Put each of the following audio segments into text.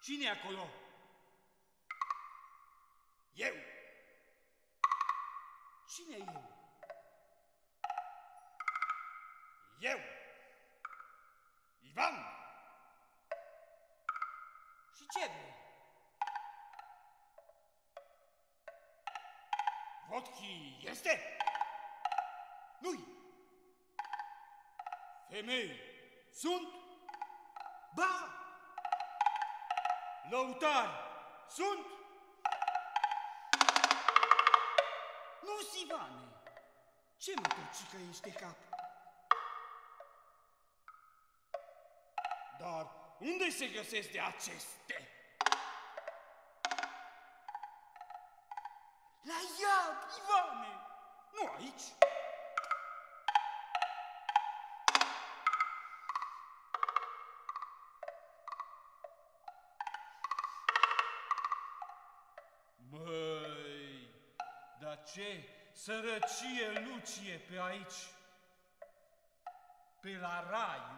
Cine e acolo? Eu. Cine e eu? Eu. Ivan. Și ce vrei? Vodki este? Nu-i. Femei sunt? Ba! Lăutari sunt? Nu-s Ivane! Ce mătăcică ești de cap? Dar unde se găsesc de aceste? La iad, Ivane! Nu aici! Măi, dar ce sărăcie lucie pe aici, pe la raiul.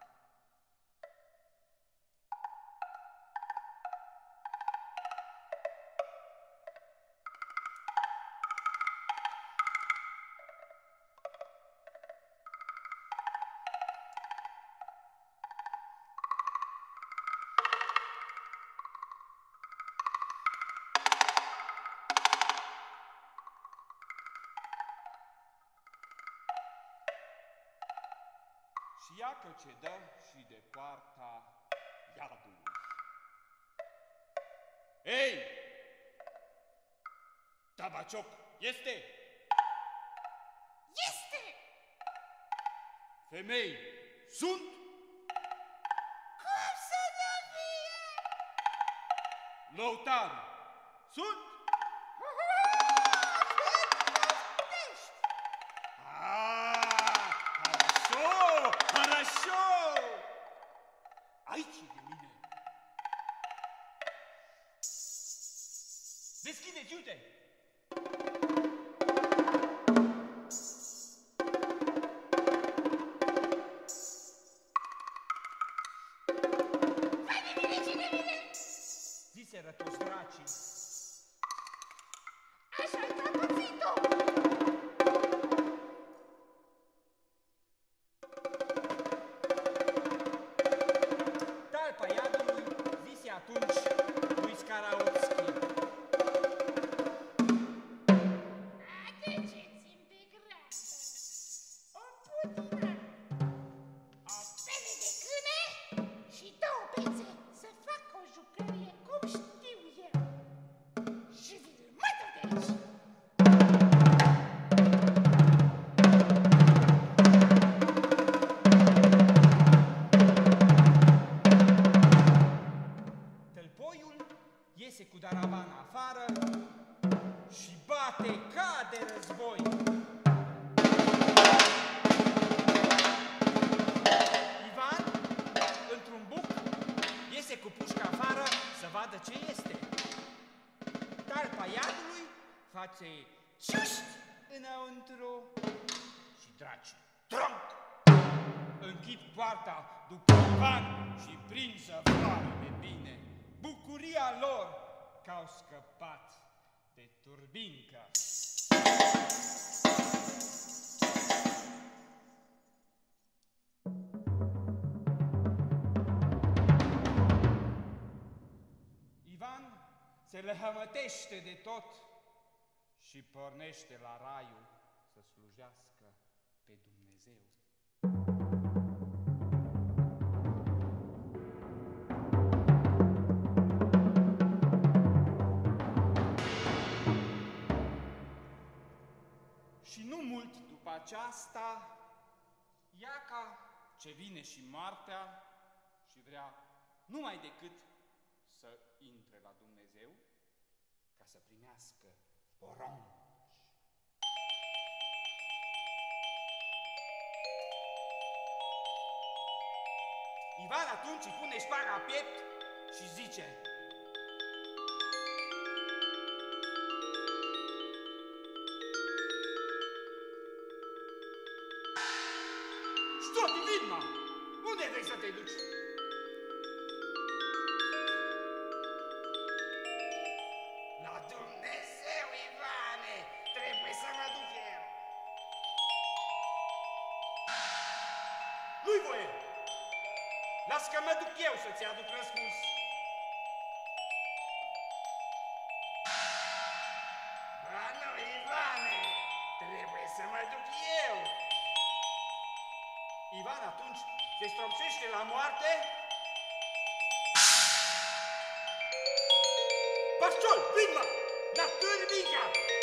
Și iacă ce dă și de poarta iadului. Ei! Tabacioc este? Este! Femei sunt? Cum să nu fie? Lăutari sunt? Хорошо! Aici e de mine. Deschideți, uite! Vai de mine, cine vine? Ziseră toți dracii. Așa-i trapățitul! Talpa iadului zise atunci lui Scaraotski. Aduceți-mi pe grasă o putină, pene de câine și două bețe să fac o jucărie cum știu eu. Și vi-l mătur de aici. Tălpoiul iese cu daravana afară și bate ca de război. Ivan, într-un buc, iese cu pușca afară să vadă ce este. Talpa iadului face ciuști înăuntru și draci tronc. Închid poarta după Ivan și prind să floare de bine. Bucuria lor că au scăpat de Turbincă. Ivan se lăhămătește de tot și pornește la raiul să slujească pe Dumnezeu. Și nu mult după aceasta, Iaca ce vine și Martea și vrea numai decât să intre la Dumnezeu ca să primească poronci. Ivan atunci îi pune șpaga în piept și zice: Ștoti, Vidma! Unde vrei să te duci? nu-i voie! Las că mă duc eu să-ți aduc răspuns. Ba nu, Ivane, trebuie să mă duc eu. Ivan atunci se stropcește la moarte. Pasciol, vin-mă! La Turbincă!